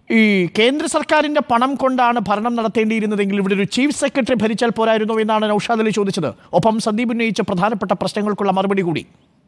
ഈ കേന്ദ്ര സർക്കാരിന്റെ പണം കൊണ്ടാണ് ഭരണം നടത്തേണ്ടിയിരുന്നതെങ്കിൽ ഇവിടെ ഒരു ചീഫ് സെക്രട്ടറി ഭരിച്ചാൽ പോരായിരുന്നു എന്നാണ് നൗഷാദ് അലി ചോദിച്ചത്. ഒപ്പം സന്ദീപ് ഉന്നയിച്ച പ്രധാനപ്പെട്ട പ്രശ്നങ്ങൾക്കുള്ള മറുപടി കൂടി.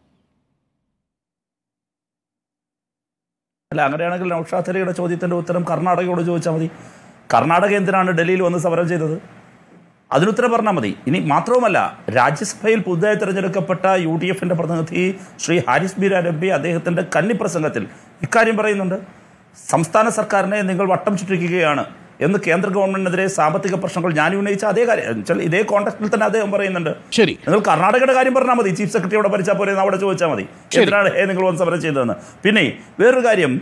അല്ല, അങ്ങനെയാണെങ്കിൽ നൗഷാദ് അലിയുടെ ചോദ്യത്തിൻ്റെ ഉത്തരം കർണാടകയോട് ചോദിച്ചാൽ മതി. കർണാടക എന്തിനാണ് ഡൽഹിയിൽ വന്ന് സമരം ചെയ്തത്? അതിനുത്തരം പറഞ്ഞാൽ മതി. ഇനി മാത്രവുമല്ല, രാജ്യസഭയിൽ പുതുതായി തിരഞ്ഞെടുക്കപ്പെട്ട UDFന്റെ പ്രതിനിധി ശ്രീ ഹാരിസ് ബി രബ്ബി അദ്ദേഹത്തിൻ്റെ കന്നി പ്രസംഗത്തിൽ ഇക്കാര്യം പറയുന്നുണ്ട്. സംസ്ഥാന സർക്കാരിനെ നിങ്ങൾ വട്ടം ചുറ്റിക്കുകയാണ് എന്ന് കേന്ദ്ര ഗവൺമെന്റിനെതിരെ സാമ്പത്തിക പ്രശ്നങ്ങൾ ഞാൻ ഉന്നയിച്ച അതേ കാര്യം ഇതേ കോൺടാക്റ്റിൽ തന്നെ അദ്ദേഹം പറയുന്നുണ്ട്. ശരി, നിങ്ങൾ കർണാടകയുടെ കാര്യം പറഞ്ഞാൽ മതി. ചീഫ് സെക്രട്ടറിയോടെ ഭരിച്ചാൽ പോലെ അവിടെ ചോദിച്ചാൽ മതി എന്തിനാണ് നിങ്ങൾ വന്ന് സമരം ചെയ്തതെന്ന്. പിന്നെ വേറൊരു കാര്യം,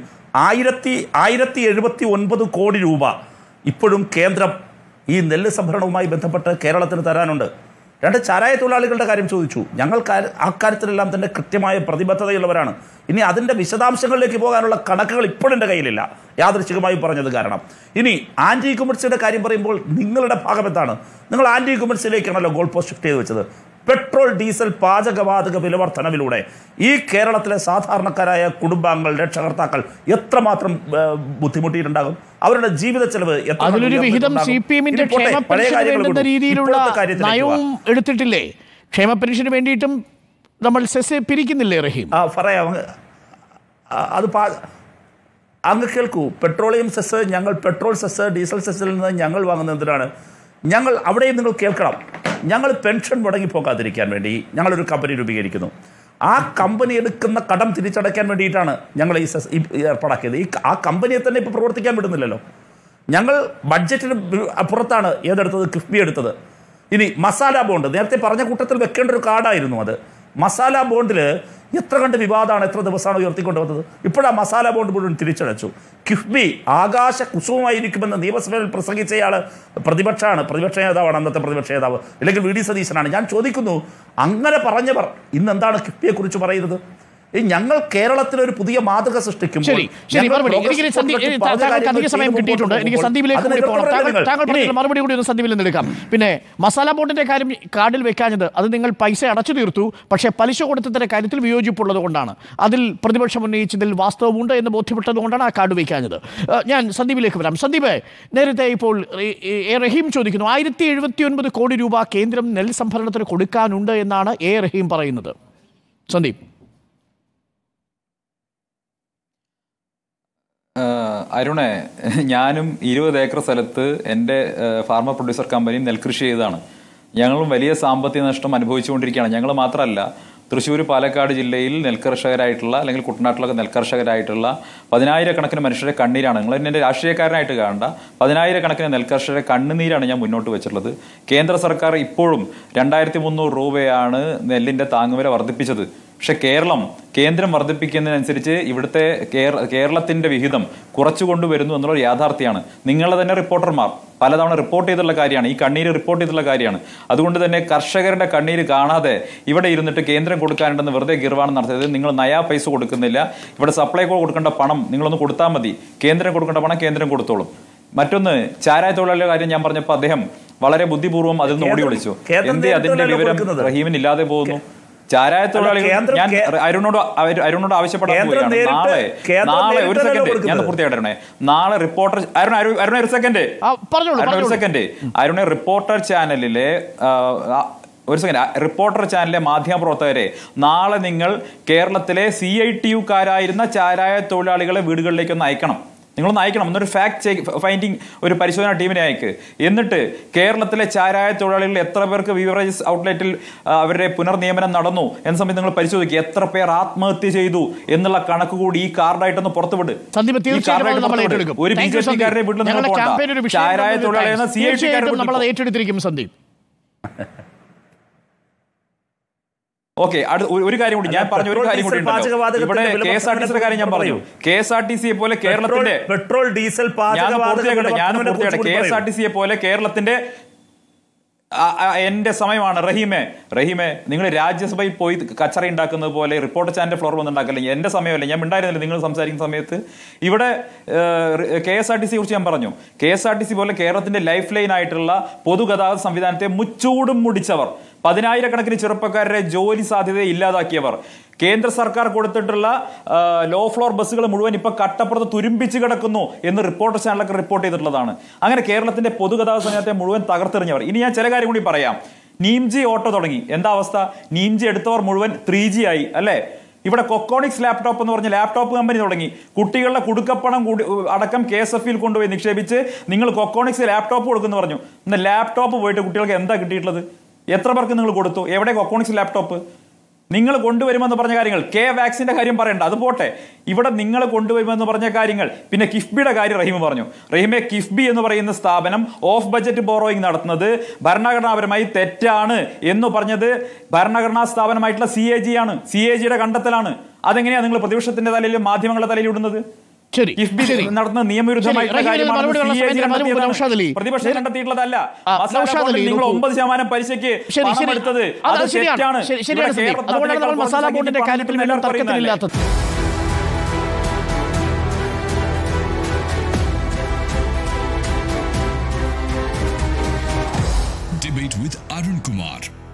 1079 കോടി രൂപ ഇപ്പോഴും കേന്ദ്രം ഈ നെല്ല് സംഭരണവുമായി ബന്ധപ്പെട്ട് കേരളത്തിന് തരാനുണ്ട്. 2 ചാരായ തൊഴിലാളികളുടെ കാര്യം ചോദിച്ചു. ഞങ്ങൾ അക്കാര്യത്തിലെല്ലാം തന്നെ കൃത്യമായ പ്രതിബദ്ധതയുള്ളവരാണ്. ഇനി അതിൻ്റെ വിശദാംശങ്ങളിലേക്ക് പോകാനുള്ള കണക്കുകൾ ഇപ്പോഴും എൻ്റെ കയ്യിലില്ല, യാദൃശ്ചികമായി പറഞ്ഞത് കാരണം. ഇനി ആൻറ്റി കുമിഴ്സിയുടെ കാര്യം പറയുമ്പോൾ നിങ്ങളുടെ ഭാഗം എന്താണ്? നിങ്ങൾ ആൻറ്റി കുമിഴ്സിലേക്കാണല്ലോ ഗോൾ പോസ്റ്റ് ഷിഫ്റ്റ് ചെയ്ത് വെച്ചത്. പെട്രോൾ, ഡീസൽ, പാചകവാതക വിലവർദ്ധനവിലൂടെ ഈ കേരളത്തിലെ സാധാരണക്കാരായ കുടുംബാംഗങ്ങൾ, രക്ഷകർത്താക്കൾ എത്രമാത്രം ബുദ്ധിമുട്ടിയിട്ടുണ്ടാകും? അവരുടെ ജീവിത ചെലവ് അതിലൊരു വിഹിതം CPMന്റെ ക്ഷേമ പെൻഷന് വേണ്ടുന്ന രീതിയിലുള്ള നയവും എടുത്തിട്ടില്ലേ? ക്ഷേമ പെൻഷന് വേണ്ടിയിട്ടും നമ്മൾ സെസ് പിരിക്കുന്നില്ലേ റഹീം? പറയാം, അത് അങ്ങ് കേൾക്കൂ. പെട്രോളിയം സെസ്, ഞങ്ങൾ പെട്രോൾ സെസ്, ഡീസൽ സെസ്സിൽ നിന്ന് ഞങ്ങൾ വാങ്ങുന്നത് എന്തിനാണ്? ഞങ്ങൾ അവിടെയും നിങ്ങൾ കേൾക്കണം. ഞങ്ങൾ പെൻഷൻ മുടങ്ങിപ്പോക്കാതിരിക്കാൻ വേണ്ടി ഞങ്ങളൊരു കമ്പനി രൂപീകരിക്കുന്നു. ആ കമ്പനി എടുക്കുന്ന കടം തിരിച്ചടയ്ക്കാൻ വേണ്ടിയിട്ടാണ് ഞങ്ങൾ ഈ സെസ് ഏർപ്പാടാക്കിയത്. ആ കമ്പനിയെ തന്നെ ഇപ്പോൾ പ്രവർത്തിക്കാൻ വിടുന്നില്ലല്ലോ. ഞങ്ങൾ ബഡ്ജറ്റിന് പുറത്താണ് ഏതെടുത്തത്? കിഫ്ബി എടുത്തത്. ഇനി മസാല ബോണ്ട്, നേരത്തെ പറഞ്ഞ കൂട്ടത്തിൽ വെക്കേണ്ട ഒരു കാർഡായിരുന്നു അത്. മസാല ബോണ്ടിൽ എത്ര കണ്ട് വിവാദമാണ്, എത്ര ദിവസമാണ് ഉയർത്തിക്കൊണ്ടുവന്നത്. ഇപ്പോഴാ മസാല ബോണ്ട് മുഴുവൻ തിരിച്ചടച്ചു. കിഫ്ബി ആകാശ കുസുമമായിരിക്കുമെന്ന് നിയമസഭയിൽ പ്രസംഗിച്ചയാൾ പ്രതിപക്ഷ നേതാവാണ്, അന്നത്തെ പ്രതിപക്ഷ നേതാവ്, അല്ലെങ്കിൽ VD സതീശനാണ്. ഞാൻ ചോദിക്കുന്നു, അങ്ങനെ പറഞ്ഞവർ ഇന്നെന്താണ് കിഫ്ബിയെക്കുറിച്ച് പറയുന്നത്? ഞങ്ങൾ കേരളത്തിലൊരു പുതിയ മാതൃക സൃഷ്ടിക്കും. മറുപടി കൂടി ഒന്ന് സന്ദീപിൽ നിന്ന് എടുക്കാം. പിന്നെ മസാല ബോണ്ടിന്റെ കാര്യം കാർഡിൽ വെക്കാഞ്ഞത് അത് നിങ്ങൾ പൈസ അടച്ചു തീർത്തു, പക്ഷേ പലിശ കൊടുത്തതിന്റെ കാര്യത്തിൽ വിയോജിപ്പുള്ളത് കൊണ്ടാണ്. അതിൽ പ്രതിപക്ഷം ഉന്നയിച്ചതിൽ വാസ്തവമുണ്ട് എന്ന് ബോധ്യപ്പെട്ടത് കൊണ്ടാണ് ആ കാർഡ് വയ്ക്കാഞ്ഞത്. ഞാൻ സന്ദീപിലേക്ക് വരാം. സന്ദീപ്, നേരത്തെ ഇപ്പോൾ റഹീം ചോദിക്കുന്നു, 1079 കോടി രൂപ കേന്ദ്രം നെൽ സംഭരണത്തിന് കൊടുക്കാനുണ്ട് എന്നാണ് റഹീം പറയുന്നത്. സന്ദീപ്. അരുണെ, ഞാനും 20 ഏക്കർ സ്ഥലത്ത് എൻ്റെ ഫാർമർ പ്രൊഡ്യൂസർ കമ്പനിയും നെൽകൃഷി ചെയ്തതാണ്. ഞങ്ങളും വലിയ സാമ്പത്തിക നഷ്ടം അനുഭവിച്ചുകൊണ്ടിരിക്കുകയാണ്. ഞങ്ങൾ മാത്രമല്ല, തൃശ്ശൂർ, പാലക്കാട് ജില്ലയിൽ നെൽകർഷകരായിട്ടുള്ള, അല്ലെങ്കിൽ കുട്ടനാട്ടിലൊക്കെ നെൽകർഷകരായിട്ടുള്ള 10,000 കണക്കിന് മനുഷ്യരുടെ കണ്ണീരാണ്. നിങ്ങൾ എൻ്റെ രാഷ്ട്രീയക്കാരനായിട്ട് കാണണ്ട, 10,000 കണക്കിന് നെൽകർഷകരുടെ കണ്ണുനീരാണ് ഞാൻ മുന്നോട്ട് വെച്ചിട്ടുള്ളത്. കേന്ദ്ര സർക്കാർ ഇപ്പോഴും 2300 രൂപയാണ് നെല്ലിൻ്റെ താങ്ങുവില വർദ്ധിപ്പിച്ചത്. പക്ഷെ കേന്ദ്രം വർദ്ധിപ്പിക്കുന്നതിനനുസരിച്ച് ഇവിടുത്തെ കേരളത്തിന്റെ വിഹിതം കുറച്ചു കൊണ്ടുവരുന്നു എന്നുള്ളൊരു യാഥാർത്ഥ്യമാണ്. നിങ്ങളെ തന്നെ റിപ്പോർട്ടർമാർ പലതവണ റിപ്പോർട്ട് ചെയ്തിട്ടുള്ള കാര്യമാണ്, ഈ കണ്ണീര് റിപ്പോർട്ട് ചെയ്തിട്ടുള്ള കാര്യമാണ്. അതുകൊണ്ട് തന്നെ കർഷകരുടെ കണ്ണീര് കാണാതെ ഇവിടെ ഇരുന്നിട്ട് കേന്ദ്രം കൊടുക്കാനുണ്ടെന്ന് വെറുതെ ഗിർവാണം നടത്തിയത്. നിങ്ങൾ നയാ പൈസ കൊടുക്കുന്നില്ല. ഇവിടെ സപ്ലൈകോ കൊടുക്കേണ്ട പണം നിങ്ങളൊന്ന് കൊടുത്താൽ മതി, കേന്ദ്രം കൊടുക്കേണ്ട പണം കേന്ദ്രം കൊടുത്തോളും. മറ്റൊന്ന്, ചാരായ തൊഴിലാളിയുടെ കാര്യം ഞാൻ പറഞ്ഞപ്പോൾ അദ്ദേഹം വളരെ ബുദ്ധിപൂർവ്വം അതിൽ നിന്ന് ഓടി വിളിച്ചു. എന്തേ അതിന്റെ വിവരം റഹീമിന് ഇല്ലാതെ പോകുന്നു? ചാരായ തൊഴിലാളികൾ, ഞാൻ അരുണോട് ആവശ്യപ്പെടാൻ പോവുകയാണ്. നാളെ ഒരു സെക്കൻഡ് ഞാൻ പൂർത്തിയായിട്ടേ. നാളെ റിപ്പോർട്ടർ ഒരു സെക്കൻഡ് അരുണെ റിപ്പോർട്ടർ ചാനലിലെ റിപ്പോർട്ടർ ചാനലിലെ മാധ്യമപ്രവർത്തകരെ, നാളെ നിങ്ങൾ കേരളത്തിലെ CITU-കാരായിരുന്ന ചാരായ തൊഴിലാളികളെ വീടുകളിലേക്കൊന്ന് അയക്കണം. നിങ്ങളൊന്ന് അയക്കണം. എന്നൊരു ഫാക്ട് ഫൈൻഡിങ് ഒരു പരിശോധന ടീമിനെ അയക്ക്. എന്നിട്ട് കേരളത്തിലെ ചാരായ തൊഴിലാളികൾ എത്ര പേർക്ക് ബീവറേജസ് ഔട്ട്ലെറ്റിൽ അവരുടെ പുനർനിയമനം നടന്നു എന്ന സമയത്ത് നിങ്ങൾ പരിശോധിക്കുക. എത്ര പേർ ആത്മഹത്യ ചെയ്തു എന്നുള്ള കണക്ക് കൂടി ഈ കാർഡായിട്ടൊന്ന് പുറത്തുവിട്. ഒരു BJP-കാരുടെ വീട്ടിൽ നിങ്ങൾ പോകണ്ട. ചാരായ തൊഴിലാളികൾ CIT-കാരുടെ ഏറ്റെടുത്തിരിക്കും. സന്ദീപ്, ഓക്കെ, ഒരു കാര്യം കൂടി ഞാൻ പറഞ്ഞു. ഒരു കാര്യം കൂടി ഇവിടെ KSRTC കാര്യം ഞാൻ പറഞ്ഞു. KSRTC-യെ പോലെ കേരളത്തിന്റെ പെട്രോൾ, ഡീസൽ, KSRTC-യെ പോലെ കേരളത്തിന്റെ എന്റെ സമയമാണ്. റഹീമെ നിങ്ങൾ രാജ്യസഭയിൽ പോയി കച്ചറ ഉണ്ടാക്കുന്നത് പോലെ റിപ്പോർട്ടർ ചാനൽ ഫ്ലോർ വന്നുണ്ടാക്കല്ലേ. എന്റെ സമയമല്ലേ, ഞാൻ ഉണ്ടായിരുന്നില്ല നിങ്ങൾ സംസാരിക്കുന്ന സമയത്ത്. ഇവിടെ KSRTC-യെ കുറിച്ച് ഞാൻ പറഞ്ഞു. KSRTC പോലെ കേരളത്തിന്റെ ലൈഫ് ലൈൻ ആയിട്ടുള്ള പൊതുഗതാഗത സംവിധാനത്തെ മുച്ചൂടും മുടിച്ചവർ 10,000-കണക്കിന് ചെറുപ്പക്കാരുടെ ജോലി സാധ്യതയെ ഇല്ലാതാക്കിയവർ, കേന്ദ്ര സർക്കാർ കൊടുത്തിട്ടുള്ള ലോ ഫ്ലോർ ബസ്സുകൾ മുഴുവൻ ഇപ്പൊ കട്ടപ്പുറത്ത് തുരുമ്പിച്ച് കിടക്കുന്നു എന്ന് റിപ്പോർട്ടർ ചാനലൊക്കെ റിപ്പോർട്ട് ചെയ്തിട്ടുള്ളതാണ്. അങ്ങനെ കേരളത്തിന്റെ പൊതുഗതാഗത സംവിധാനത്തെ മുഴുവൻ തകർത്തെറിഞ്ഞവർ. ഇനി ഞാൻ ചില കാര്യം കൂടി പറയാം. നീംജി ഓട്ടോ തുടങ്ങി. എന്താ അവസ്ഥ? നീംജി എടുത്തവർ മുഴുവൻ 3G ആയി അല്ലേ? ഇവിടെ കൊക്കോണിക്സ് ലാപ്ടോപ്പ് എന്ന് പറഞ്ഞ ലാപ്ടോപ്പ് കമ്പനി തുടങ്ങി. കുട്ടികളുടെ കുടുക്കപ്പണം അടക്കം KSF-ൽ കൊണ്ടുപോയി നിക്ഷേപിച്ച് നിങ്ങൾ കൊക്കോണിക്സ് ലാപ്ടോപ്പ് കൊടുക്കുന്നു പറഞ്ഞു. ഇന്ന് ലാപ്ടോപ്പ് പോയിട്ട് കുട്ടികൾക്ക് എന്താ കിട്ടിയിട്ടുള്ളത്? എത്ര പേർക്ക് നിങ്ങൾ കൊടുത്തു? എവിടെ കൊക്കോണിക്സ് ലാപ്ടോപ്പ്? നിങ്ങൾ കൊണ്ടുവരുമെന്ന് പറഞ്ഞ കാര്യങ്ങൾ, വാക്സിന്റെ കാര്യം പറയണ്ട, അത് പോട്ടെ. ഇവിടെ നിങ്ങൾ കൊണ്ടുവരുമെന്ന് പറഞ്ഞ കാര്യങ്ങൾ, പിന്നെ കിഫ്ബിയുടെ കാര്യം റഹീം പറഞ്ഞു. റഹീമെ, കിഫ്ബി എന്ന് പറയുന്ന സ്ഥാപനം ഓഫ് ബജറ്റ് ബോറോയിങ് നടത്തുന്നത് ഭരണഘടനാപരമായി തെറ്റാണ് എന്ന് പറഞ്ഞത് ഭരണഘടനാ സ്ഥാപനമായിട്ടുള്ള CAG ആണ്. CAG-യുടെ കണ്ടെത്തലാണ്. അതെങ്ങനെയാണ് നിങ്ങൾ പ്രതിപക്ഷത്തിന്റെ തലയിലും മാധ്യമങ്ങളുടെ തലയിൽ ഇടുന്നത്? കിഫ്ബി നടത്തുന്ന നിയമവിരുദ്ധമായിട്ടുള്ള കാര്യമാണ്. പ്രതിപക്ഷം കണ്ടെത്തിയിട്ടുള്ളതല്ല. നിങ്ങൾ 9% പലിശയ്ക്ക് പണം എടുത്തത് അത് തെറ്റാണ്. മസാല ബോണ്ടിന്റെ കാര്യത്തിൽ തർക്കത്തിലില്ലാത്തത്. Debate with Arun Kumar.